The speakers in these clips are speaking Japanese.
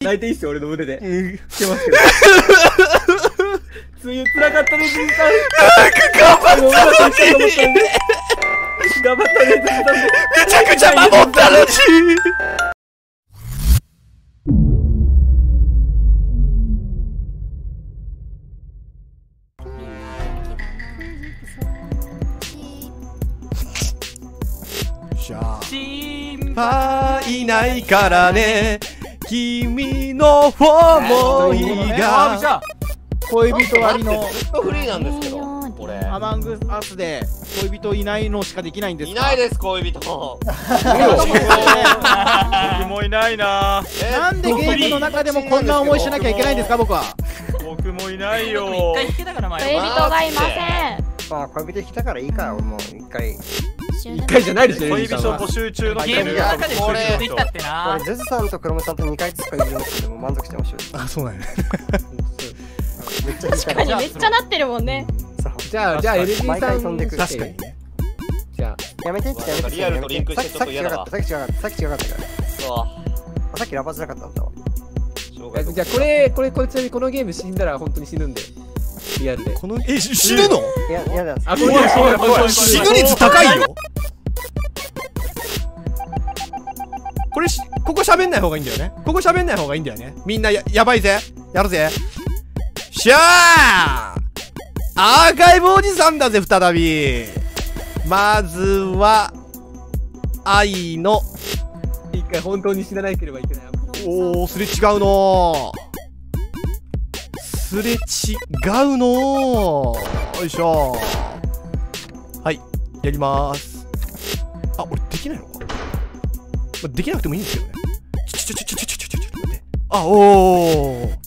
泣いていいっすよ、俺の腕で。来てますけど。つゆ辛かったね、じいさん。 頑張ったのに頑張ったね、 めちゃくちゃ守ったのに心配ないからね、君の想いが。 恋人割りのずっとフリーなんですけど、これ。 アマングアスで恋人いないのしかできないんですか？ いないです、恋人。 僕もいないな。 なんでゲームの中でもこんな思いしなきゃいけないんですか、僕は。 僕もいないよ。 一回引けたから前。 恋人がいません。 まあ恋人引いたからいいか、俺もう一回。 一回じゃないですよ、 恋人募集中のゲームの中で恋人できたってな。 俺ゼズさんとクロムさんと2回ずつかいるんですけども満足してましょう。 あ、そうなんやね。 確かにめっちゃなってるもんね。 じゃあ LG さん毎回飛んでくる。 確かにね。 じゃあやめてってやめて。 リアルとリンクしてちょっと嫌だわ。 さっき違かったから。 そさっきラバズなかったんだわ。 う。 じゃあこれちなみにこのゲーム死んだら本当に死ぬんで。リアルで。 この死ぬの？ いやだ。 あ、これ死ぬ率高いよ。これここ喋んない方がいいんだよね。ここ喋んない方がいいんだよね。みんなやばいぜ。やるぜ。しゃー！アーカイブおじさんだぜ、再び。まずは、愛の。 一回本当に死ななければいけない。 おー、すれ違うのー。すれ違うのー。よいしょー。はい、やりまーす。あ、俺できないのか？できなくてもいいんですけどね。ちょ、待って。あ、おー。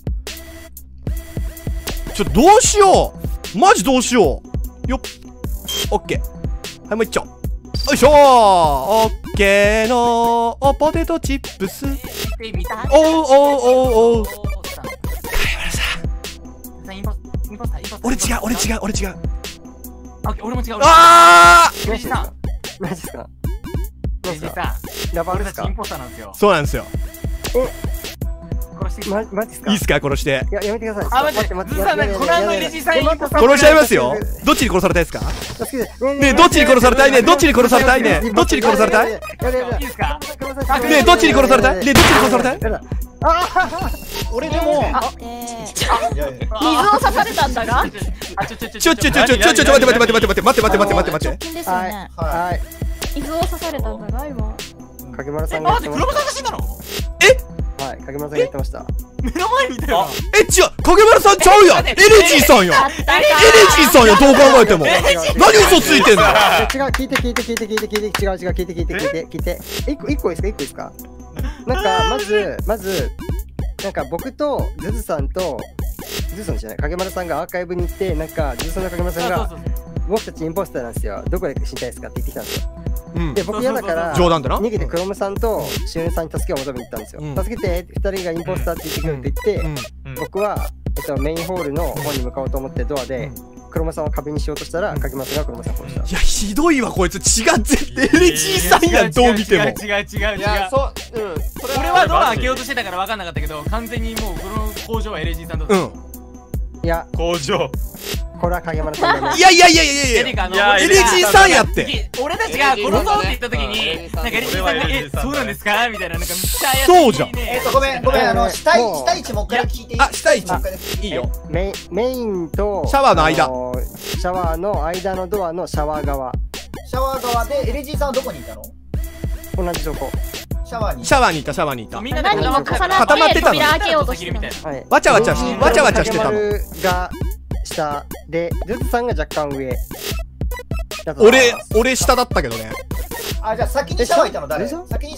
どうしようマジどうしようよっ。オッケー。はい、もう一丁。よいしょー。オッケーのポテトチップス。おう。貝原さん。俺違う。 俺も違う。 あー！ レジさん。 マジっすか？ レジさん。 ラバーですか？ 俺たちインポスターなんですよ。 そうなんですよ。 殺してマジっすか？ いいっすか殺して。 いや、やめてください。 あ、待って、ズさん、この間のレジさんインポスター。 殺しちゃいますよ。どっちに殺されたいですか？ねえ、どっちに殺されたいね。どっちに殺されたいね。どっちに殺されたい？ねいいですか？ え、どっちに殺されたい？ねえ、どっちに殺されたい？ 俺でも水を刺されたんだが。 ちょ待って。 直近ですよね。 はい。 水を刺されたんだが今。 影村さんが言ってました。 黒村さんが死んだの？ はい、影村さんが言ってました。 目の前にいたよ。 違う、影丸さんちゃうやん。エレジーさんやん。エレジーさんやん、どう考えても。何嘘ついてんの？ 違う、聞いて。違う、聞いて。一個いいですか？なんか、まず、なんか僕とズズさんと、ズズさんじゃない、影丸さんがアーカイブに行って、なんか、ズズさんの影丸さんが、僕たちインポスターなんですよ。どこで死にたいですかって言ってきたんですよ。で、僕嫌だから逃げてクロムさんとしおねさんに助けを求めに行ったんですよ。助けて、2人がインポスターって言ってくるって言って、僕はメインホールの方に向かおうと思ってドアでクロムさんを壁にしようとしたら、影松がクロムさんを殺した。 いや、ひどいわこいつ。違う絶対 LG さんやん、どう見ても。 違う。俺はドア開けようとしてたから分かんなかったけど、完全にもうこの工場は LG さんだった。 いや、 工場。 これは影丸さんだね。 いや LG さんやって。 俺たちが殺そうって言った時に、なんか LG さんがそうなんですかみたいな、なんかめっちゃ怪しい。 そうじゃん。 ごめん、下位置もう一回聞いていい？ あ、下位置いいよ。 メインとシャワーの間。 シャワーの間のドアのシャワー側。 シャワー側で LG さんはどこにいたの？ 同じとこ。 シャワーにいた。 みんな何人も重なって扉開けようとしてるみたいな。 わちゃわちゃしてたの。 が下で、ズズさんが若干上。 俺下だったけどね。 あ、じゃあ先にシャワーいたの誰？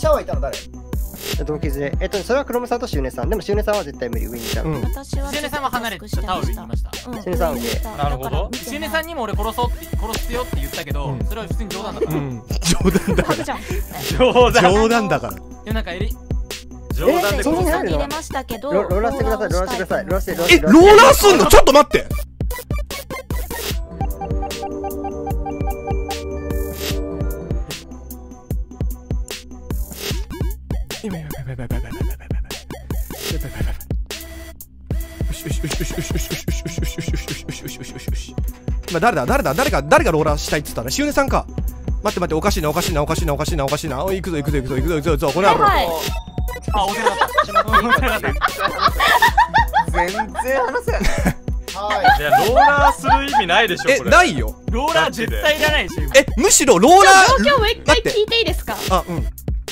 同期ずれ。それはクロムさんとしゅうねさん。でもしゅうねさんは絶対無理、上にいた。 私はしゅうねさんは離れてタオルにいました。 しゅうねさんは上。 なるほど。 しゅうねさんにも俺殺すよって言ったけど、それは普通に冗談だから。 冗談だから。 でもなんか冗談でそんなに入れましたけど、 ローラーしてください。 ローラーすんの？ちょっと待って。 今誰がローラーしたいっつったらしゅうねさんか。待って、おかしいな。おい、行くぞ、この野郎。 はい。 あ、お世話だった。 全然話せない。 いや、ローラーする意味ないでしょ、これ。 ないよ。 ローラー絶対いらないでしょ、今。 むしろローラー。 状況もう一回聞いていいですか？ あ、うん。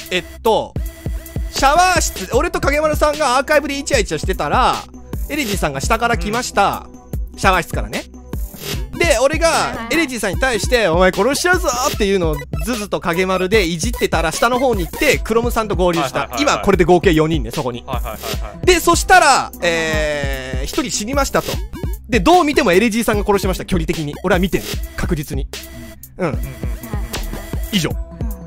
シャワー室、俺と影丸さんがアーカイブでイチャイチャしてたら、エレジーさんが下から来ました。シャワー室からね。で、俺がエレジーさんに対して、お前殺しちゃうぞっていうのをズズと影丸でいじってたら、下の方に行って、クロムさんと合流した。今、これで合計4人ね、そこに。で、そしたら、1人死にましたと。で、どう見てもエレジーさんが殺しました、距離的に。俺は見てる。確実に。以上。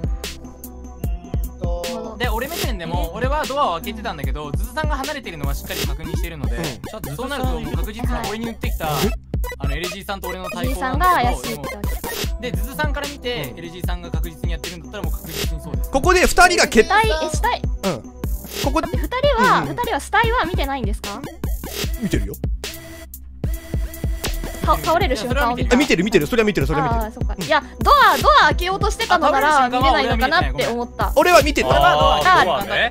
で、俺目線でも、俺はドアを開けてたんだけど、ズズさんが離れてるのはしっかり確認してるので、そうなるともう確実に俺に言ってきた、エレジーさんと俺の対抗なんだけど、で、ズズさんから見て、エレジーさんが確実にやってるんだったらもう確実にそうです。 ここで2人が決定。 死体。 ここで 2人は死体は見てないんですか？ 見てるよ。 倒れる瞬間を見てる。それは見てる。 ああ、そっか。いや、ドア開けようとしてたのなら見れないのかなって思った。 俺は見てた。 ドア開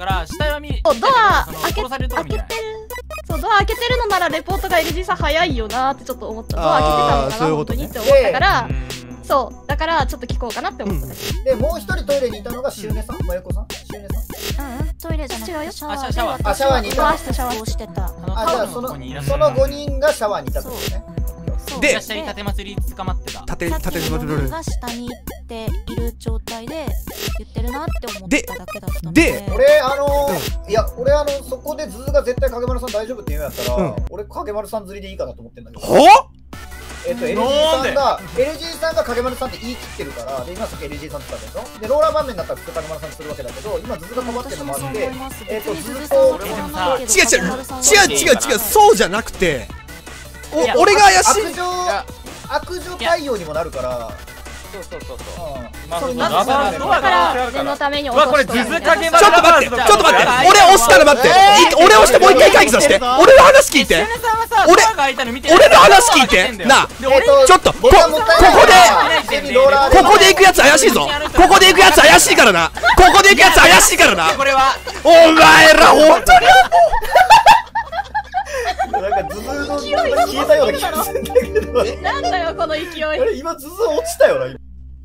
けてる。そう、ドア開けてるのならレポートが LG さん早いよなってちょっと思った。ドア開けてたのかな本当にって思ったから、そう、だからちょっと聞こうかなって思った。 で、もう一人トイレにいたのがしゅうねさん、まゆこさん、しゅうねさん。 トイレじゃない。違うよ。シャワーにいた。 シャワーしてた。 じゃあその5人がシャワーにいたってことね。 で、 下に縦祭り捕まってた。 縦が下に行っている状態で言ってるなって思っただけだったので、 俺そこでズーが絶対影丸さん大丈夫って言うんやったら、俺影丸さん釣りでいいかなと思ってんだけど。LG さんが影丸さんって言い切ってるから、で今さっき LG さんって言ったでしょ。でローラー盤面だったら影丸さんにするわけだけど、今ズーが止まってるのもあって、 違う、そうじゃなくて、俺が怪しい。 悪女対応にもなるから。 だから念のために落として。 これズズ影丸。 ちょっと待って。俺押したら待って。俺押してもう一回会議させて。俺の話聞いて。俺の話聞いて。なあ、ちょっとここで行くやつ怪しいぞ。ここで行くやつ怪しいからな。お前ら本当に。 なんかズズの消えたような気がするんだけど。 なんだよこの勢い。 今ズズ落ちたよな。 ち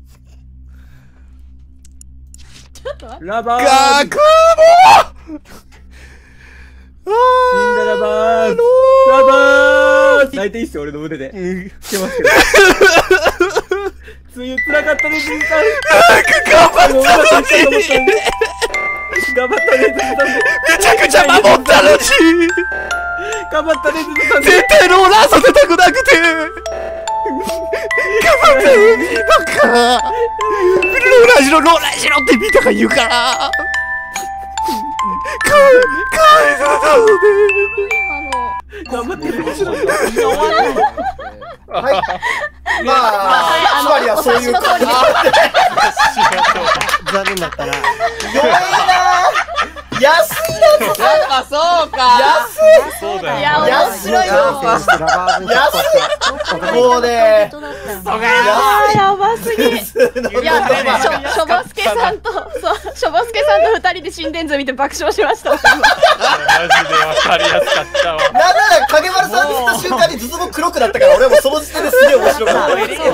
ょっと待って。 ラバー。 ガクモ。 死んだラバー。泣いていいっすよ俺の腕で。来てますけど。つらかったねじいさん。 頑張ったねめちゃくちゃ守ったのに。 頑張ったねずずさん。 絶対ローラーさせたくなくて。頑張ったのにバカ。ローラーしろって見たか言うから。かわいそうだね。 頑張ってる。 はい。まあ、つまりはそういう感じ。 残念だったな。 弱いな。安いな。 そうか。 そうだよ。 いや面白いよ。 もうね。 やばすぎ。いやしょぼすけさんと2人で心電図見て爆笑しました。 マジで分かりやすかったわ。 なんなら影丸さんに来た瞬間にズズも黒くなったから俺もその時点ですげえ面白かった。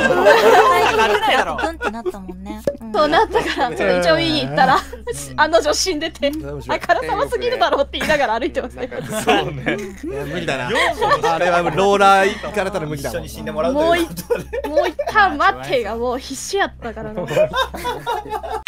そうなったから一応見に行ったら案の定死んでて、あからさますぎるだろうって言いながら歩いてますね。 そうね。 無理だな。あれはローラー行かれたら無理だ。 一緒に死んでもらうということで。 もう一旦待ってがもう必死やったからな。